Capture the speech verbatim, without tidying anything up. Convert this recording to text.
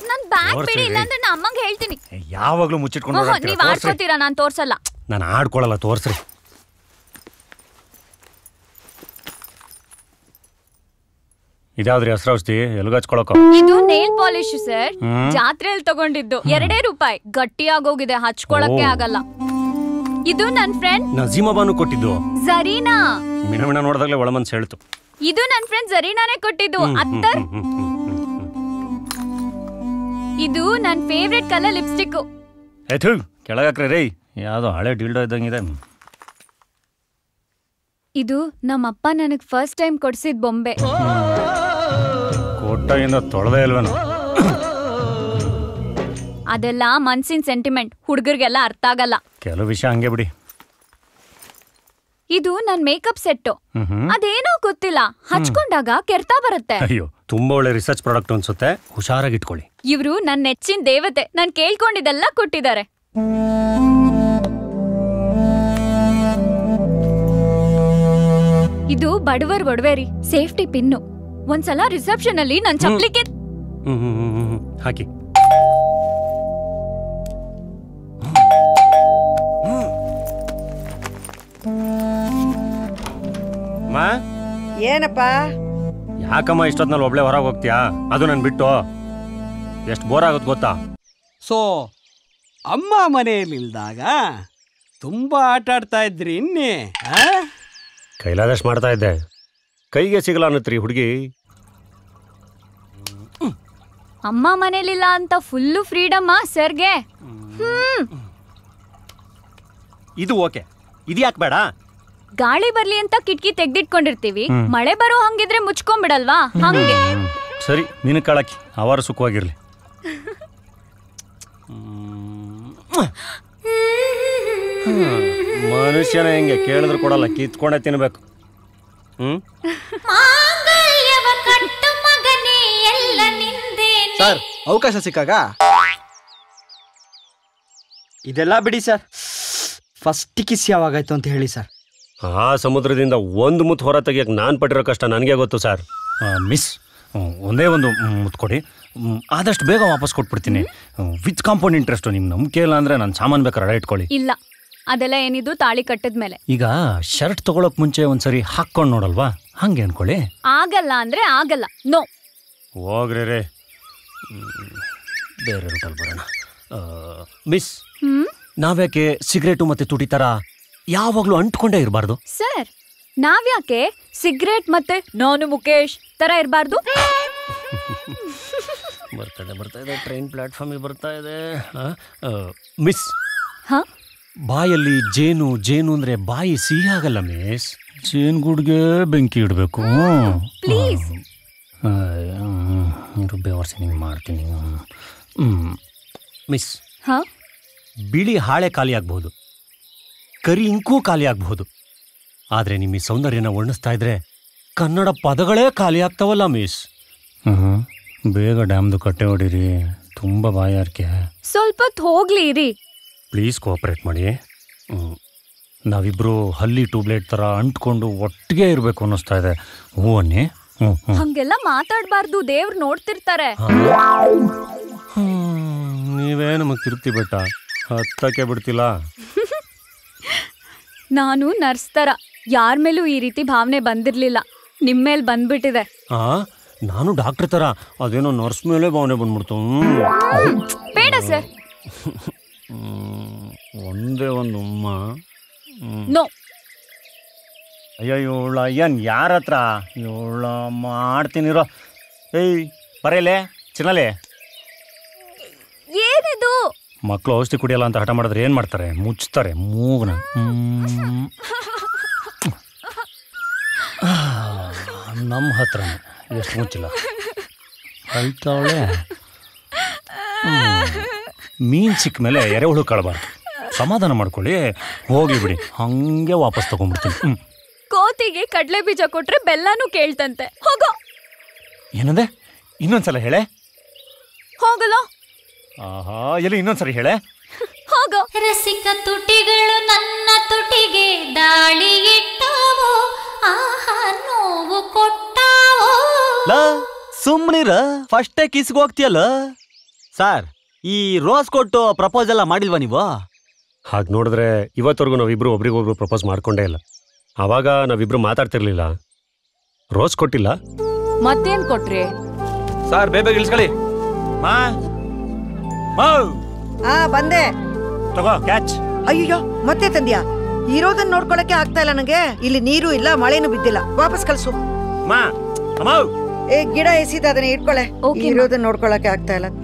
ನನ್ ಬ್ಯಾಗ್ ಬಿಡಿ, ಇಲ್ಲಾಂದ್ರೆ ನಾ ಅಮ್ಮಂಗೆ ಹೇಳ್ತೀನಿ. ಯಾವಾಗ್ಲೂ ಮುಚ್ಚಿಟ್ಕೊಂಡು ನೀವ್ ಆಡ್ಕೋತೀರಾ, ನಾನ್ ತೋರ್ಸಲ್ಲ. ನಾನು ಆಡ್ಕೊಳಲ್ಲ, ತೋರ್ಸ್ರಿ. ಇದಾವ್ರಿ ಹೆಸರೌಷಧಿ ಎಲ್ಗ ಹಚ್ಕೊಳಕ? ಇದು ನೇಲ್ ಪಾಲಿಶ್ ಸರ್, ಜಾತ್ರೆಯಲ್ಲಿ ತಗೊಂಡಿದ್ದು. ಎರಡೇ ರೂಪಾಯಿ, ಗಟ್ಟಿಯಾಗೋಗಿದೆ, ಹಚ್ಕೊಳಕ್ಕೆ ಆಗಲ್ಲ. ಇದು ನನ್ ಫ್ರೆಂಡ್ ನಜೀಮಾಬಾನು ಕೊಟ್ಟಿದ್ದು. ಜರೀನಾ ಮಿಣ ಮಿಣ ನೋಡಿದಾಗ್ಲೇ ಒಳ ಮನ್ಸು ಹೇಳ್ತು. ಇದು ನನ್ ಫ್ರೆಂಡ್ ಜರೀನಾನೇ ಕೊಟ್ಟಿದ್ದು. ಅತ್ತರ್. ಇದು ನನ್ ಫೇವ್ರೆಟ್ ಕಲರ್ ಲಿಪ್ಸ್ಟಿಕ್. ಏತು ಕೆಳಗಾಕ್ರೆ ರೇ, ಯಾವ್ದೋ ಹಳೆ ಡಿಲ್ಡೋ ಇದ್ದಂಗಿದೆ. ಇದು ನಮ್ಮಪ್ಪ ನನಗ್ ಫಸ್ಟ್ ಟೈಮ್ ಕೊಡ್ಸಿದ್ ಬೊಂಬೆ. ಕೊಟ್ಟಾಗಿಂದ ತೊಳೆದೇ ಇಲ್ವೇನು? ಅದೆಲ್ಲ ಮನ್ಸಿನ ಸೆಂಟಿಮೆಂಟ್, ಹುಡುಗರಿಗೆಲ್ಲ ಅರ್ಥ ಆಗಲ್ಲ. ಕೆಲವು ವಿಷಯ ಹಂಗೆ ಬಿಡಿ. ಇದು ನನ್ ಮೇಕಪ್ ಸೆಟ್. ಅದೇನೋ ಗೊತ್ತಿಲ್ಲ, ಹಚ್ಕೊಂಡಾಗ ಕೆರ್ತಾ ಬರುತ್ತೆ. ಅಯ್ಯೋ, ತುಂಬಾ ಒಳ್ಳೆ ರಿಸರ್ಚ್ ಪ್ರಾಡಕ್ಟ್ ಅನ್ಸುತ್ತೆ, ಹುಷಾರಾಗಿ ಇಟ್ಕೊಳ್ಳಿ. ಇವ್ರು ನನ್ ನೆಚ್ಚಿನ ದೇವತೆ, ನಾನ್ ಕೇಳ್ಕೊಂಡಿದ್ದೆಲ್ಲ ಕೊಟ್ಟಿದ್ದಾರೆ. ಇದು ಬಡವರ್ ಒಡವೆರಿ, ಸೇಫ್ಟಿ ಪಿನ್ನು. ಒಂದ್ಸಲ ರಿಸೆಪ್ಷನ್ ಅಲ್ಲಿ ನನ್ ಚಪ್ಲಿಗೆ ಹಾಕಿ. ಏನಪ್ಪ? ಯಾಕಮ್ಮ ಇಷ್ಟೊತ್ನಲ್ಲಿ ಒಬ್ಳೆ ಹೊರಗೆ ಹೋಗ್ತೀಯಾ? ಅದು ನನ್ ಬಿಟ್ಟು ಎಷ್ಟು ಬೋರ್ ಆಗುತ್ತೆ ಗೊತ್ತಾ? ಸೊ ಅಮ್ಮ ಮನೆಯಲ್ಲಿಲ್ದಾಗ ತುಂಬಾ ಆಟ ಆಡ್ತಾ ಇದ್ರಿ ಇನ್ನೇ? ಕೈಲಾದಷ್ಟು ಮಾಡ್ತಾ ಇದ್ದೆ, ಕೈಗೆ ಸಿಗಲ್ಲ ಅನ್ನತ್ರಿ ಹುಡುಗಿ. ಅಮ್ಮ ಮನೇಲಿಲ್ಲ ಅಂತ ಫುಲ್ಲು ಫ್ರೀಡಮ್ ಸರ್ಗೆ. ಹ್ಮ್ ಇದು ಓಕೆ, ಇದು ಯಾಕೆ ಬೇಡ? ಗಾಳಿ ಬರ್ಲಿ ಅಂತ ಕಿಟಕಿ ತೆಗ್ದಿಟ್ಕೊಂಡಿರ್ತೀವಿ, ಮಳೆ ಬರೋ ಹಂಗಿದ್ರೆ ಮುಚ್ಕೊಂಡ್ಬಿಡಲ್ವಾ? ಹಂಗೆ. ಸರಿ, ನಿನ್ನ ಕಾಳಕಿ ಅವರ ಸುಖವಾಗಿರ್ಲಿ. ಮನುಷ್ಯನ ಹೆಂಗೆ ಕೇಳಿದ್ರು ಕೊಡಲ್ಲ, ಕಿತ್ಕೊಂಡೆ ತಿನ್ಬೇಕು. ಹ್ಮ್ ಸರ್, ಅವಕಾಶ ಸಿಕ್ಕಾಗ ಇದೆಲ್ಲ ಬಿಡಿ ಸರ್. ಫಸ್ಟ್ ಕಿಸ್ ಯಾವಾಗಾಯ್ತು ಅಂತ ಹೇಳಿ ಸರ್. ಆ ಸಮುದ್ರದಿಂದ ಒಂದು ಮುತ್ತು ಹೊರ ತೆಗಿಯಕ್ಕೆ ನಾನು ಪಟ್ಟಿರೋ ಕಷ್ಟ ನನಗೆ ಗೊತ್ತು ಸರ್. ಮಿಸ್, ಒಂದೇ ಒಂದು ಮುತ್ತು ಕೊಡಿ, ಆದಷ್ಟು ಬೇಗ ವಾಪಸ್ ಕೊಟ್ಬಿಡ್ತೀನಿ. With compound interest. ನಿಮ್ಗೆ ನಂಬಿಕೆ ಇಲ್ಲ ಅಂದರೆ ನಾನು ಸಾಮಾನು ಬೇಕಾದ್ರೆ ಅಡ ಇಟ್ಕೊಳ್ಳಿ. ಇಲ್ಲ, ಅದೆಲ್ಲ ಏನಿದು ತಾಳಿ ಕಟ್ಟಿದ್ಮೇಲೆ. ಈಗ ಶರ್ಟ್ ತಗೊಳಕ್ ಮುಂಚೆ ಒಂದ್ಸರಿ ಹಾಕ್ಕೊಂಡು ನೋಡಲ್ವಾ, ಹಂಗೆ ಅನ್ಕೊಳ್ಳಿ. ಆಗಲ್ಲ ಅಂದ್ರೆ ಆಗಲ್ಲ, ನೋ. ಹೋಗ್ರಿ ರೇ, ಬೇರೆ ರೂಟಲ್ಲಿ ಬರೋಣ. ಮಿಸ್, ನಾವ್ಯಾಕೆ ಸಿಗರೇಟು ಮತ್ತೆ ತುಟಿ ತರ ಯಾವಾಗ್ಲೂ ಅಂಟ್ಕೊಂಡೇ ಇರಬಾರ್ದು? ಸರ್, ನಾವ್ಯಾಕೆ ಸಿಗರೇಟ್ ಮತ್ತೆ ನಾನು ಮುಖೇಶ್ ತರ ಇರಬಾರ್ದು? ಬರ್ತಾ ಇದೆ ಬರ್ತಾ ಇದೆ ಟ್ರೈನ್ ಪ್ಲಾಟ್ಫಾರ್ಮಿಗೆ ಬರ್ತಾ ಇದೆ. ಮಿಸ್, ಬಾಯಲ್ಲಿ ಜೇನು ಜೇನು ಅಂದ್ರೆ ಬಾಯಿ ಸಿಹಿ ಆಗಲ್ಲ ಮಿಸ್. ಜೇನು ಗೂಡ್ಗೆ ಬೆಂಕಿ ಇಡಬೇಕು. ಪ್ಲೀಸ್ ಬೇವರ್ಸಿ ನಿಂಗೆ ಮಾಡ್ತೀನಿ. ಮಿಸ್, ಹಾ, ಬಿಳಿ ಹಾಳೆ ಖಾಲಿ ಆಗ್ಬಹುದು, ಕರಿ ಇಂಕೂ ಖಾಲಿ ಆಗ್ಬಹುದು, ಆದ್ರೆ ನಿಮ್ಮ ಈ ಸೌಂದರ್ಯನ ವರ್ಣಿಸ್ತಾ ಇದ್ರೆ ಕನ್ನಡ ಪದಗಳೇ ಖಾಲಿ ಆಗ್ತಾವಲ್ಲ ಮಿಸ್. ಹ್ಮ್ ಬೇಗ ಡ್ಯಾಮ್ದು ಕಟ್ಟೆ ಹೊಡೀರಿ, ತುಂಬಾ ಬಾಯಾರಿಕೆ. ಸ್ವಲ್ಪ ಹೋಗ್ಲಿ ಇರಿ ಪ್ಲೀಸ್, ಕೋಆಪರೇಟ್ ಮಾಡಿ. ನಾವಿಬ್ರು ಹಲ್ಲಿ ಟ್ಯೂಬ್ಲೈಟ್ ತರ ಅಂಟ್ಕೊಂಡು ಒಟ್ಟಿಗೆ ಇರಬೇಕು ಅನ್ನಿಸ್ತಾ ಇದೆ. ಹ್ಞೂ ಅನ್ನಿ. ಹ್ಮ್ ಹಂಗೆಲ್ಲ ಮಾತಾಡ್ಬಾರ್ದು, ದೇವ್ರು ನೋಡ್ತಿರ್ತಾರೆ. ನೀವೇ ನಮಗ್ ತಿರುಪ್ತಿ ಬೆಟ್ಟ ಹತ್ತಕ್ಕೆ ಬಿಡ್ತಿಲ್ಲ. ನಾನು ನರ್ಸ್ ತರ ಯಾರ ಮೇಲೂ ಈ ರೀತಿ ಭಾವನೆ ಬಂದಿರ್ಲಿಲ್ಲ, ನಿಮ್ಮೇಲ್ ಬಂದ್ಬಿಟ್ಟಿದೆ. ಆ ನಾನು ಡಾಕ್ಟರ್ ತರ, ಅದೇನೋ ನರ್ಸ್ ಮೇಲೆ ಭಾವನೆ ಬಂದ್ಬಿಡ್ತು. ಬೇಡ ಸರ್. ಒಂದೇ ಒಂದು ಉಮ್ಮ. ನೋ. ಅಯ್ಯೋ ಇವಳ ಅಯ್ಯನ್ ಯಾರ ಹತ್ರ ಇವಳ ಮಾಡ್ತೀನಿರೋ. ಏಯ್ ಬರೇಲೆ ಚಿನ್ನಲೆ. ಏನಿದು? ಮಕ್ಕಳು ಔಷಧಿ ಕುಡಿಯಲ್ಲ ಅಂತ ಹಠ ಮಾಡಿದ್ರೆ ಏನ್ ಮಾಡ್ತಾರೆ? ಮುಚ್ತಾರೆ ಮೂಗ್ನ. ನಮ್ಮ ಹತ್ರ ಎಷ್ಟು ಮುಚ್ಚಿಲ್ಲ ಅಳ್ತಾವಳೆ. ಮೀನ್ ಸಿಕ್ಕ ಮೇಲೆ ಎರೆಹುಳು ಕಳಬಾರ್ದು. ಸಮಾಧಾನ ಮಾಡ್ಕೊಳ್ಳಿ, ಹೋಗಿ ಬಿಡಿ, ಹಂಗೆ ವಾಪಸ್ ತಗೊಂಡ್ಬಿಡ್ತೀನಿ. ಕೋತಿಗೆ ಕಡಲೆ ಬೀಜ ಕೊಟ್ರೆ ಬೆಲ್ಲನೂ ಕೇಳ್ತಂತೆ. ಹೋಗೋ. ಏನಂದೆ? ಇನ್ನೊಂದ್ಸಲ ಹೇಳೆ. ಹೋಗಲೋ. ಆಹಾ, ಎಲ್ಲಿ ಇನ್ನೊಂದ್ಸರಿ ಹೇಳೆ. ಹೋಗೋ. ರಸಿಕ ತುಟಿಗಳು ನನ್ನ ತುಟಿಗೆ ದಾಳಿ ಇಟ್ಟಾವೋ, ಆಹಾ ನೋವು ಕೊಟ್ಟಾವೋ. ಲಾ ಸುಮ್ನಿರ, ಫಸ್ಟೇ ಕಿಸ್ಗೆ ಹೋಗ್ತೀಯಲ್ಲ. ಸರ್ ಈ ರೋಸ್ ಕೊಟ್ಟು ಪ್ರಪೋಸ್ ಎಲ್ಲ ಮಾಡಿಲ್ವಾ ನೀವು? ಹಾಗೆ ನೋಡಿದ್ರೆ ಇವತ್ತವರೆಗೂ ನಾವಿಬ್ರು ಒಬ್ರಿಗೊಬ್ರು ಪ್ರಪೋಸ್ ಮಾಡ್ಕೊಂಡೇ ಇಲ್ಲ. ಆವಾಗ ನಾವಿಬ್ರು ಮಾತಾಡ್ತಿರ್ಲಿಲ್ಲ. ರೋಸ್ ಕೊಟ್ಟಿಲ್ಲ. ಮತ್ತೇನ್ ಕೊಟ್ರಿ? ಸರ್ ಬೇಗ ಇಳಿಸ್ಕೊಳ್ಳಿ. ಮಾ ಮೌ ಆ ಬಂದೆ. ತಗೋ ಕ್ಯಾಚ್. ಅಯ್ಯೋ ಮತ್ತೆ ತಂದ್ಯಾ? ಇರೋದನ್ನ ನೋಡ್ಕೊಳಕ್ಕೆ ಆಗ್ತಾ ಇಲ್ಲ ನನಗೆ. ಇಲ್ಲಿ ನೀರು ಇಲ್ಲ, ಮಳೆನೂ ಬಿದ್ದಿಲ್ಲ. ವಾಪಸ್ ಕಳ್ಸು. ಮಾ ಅಮ್ಮೌ ಏ ಗಿಡ ಎಸಿದ ಅದನ್ನ ಇಟ್ಕೊಳೆ. ಇರೋದನ್ನ ನೋಡ್ಕೊಳಕ್ಕೆ ಆಗ್ತಾ ಇಲ್ಲ.